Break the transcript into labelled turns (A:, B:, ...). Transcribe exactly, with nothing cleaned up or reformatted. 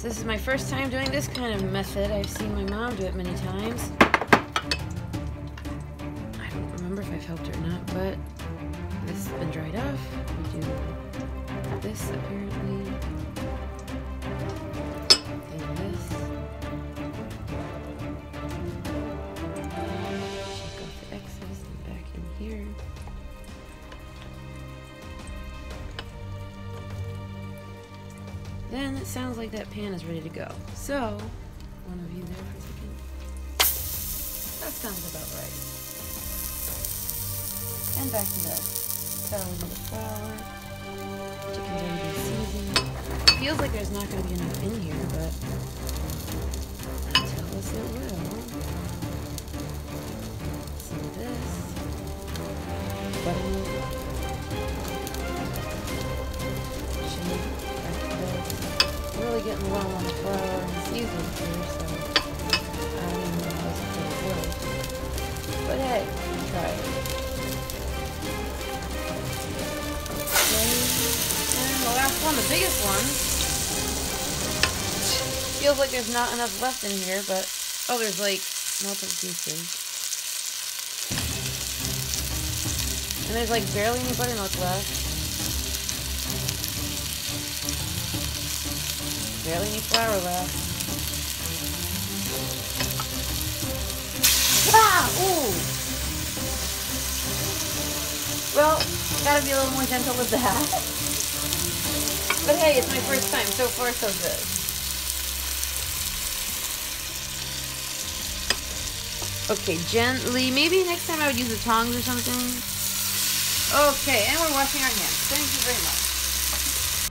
A: So this is my first time doing this kind of method. I've seen my mom do it many times. I don't remember if I've helped her or not, but this has been dried off. We do this apparently. And this. Check off the excess and back in here. Then it sounds like that pan is ready to go. So, one of you there for a second. That sounds about right. And back to that. So a little bit of flour. Chicken's already been seasoned. Feels like there's not going to be enough in here, but tell us it will. Some of this. Buttermilk. Really getting low on the flour and seasoning here, so I don't even know how this is going to work. But hey, we tried it. Okay, and the last one, the biggest one. Feels like there's not enough left in here, but oh, there's like melted pieces. And there's like barely any buttermilk left. Barely any flour left. Ah! Ooh! Well, gotta be a little more gentle with that. But hey, it's my first time. So far, so good. Okay, gently. Maybe next time I would use the tongs or something. Okay, and we're washing our hands. Thank you very much.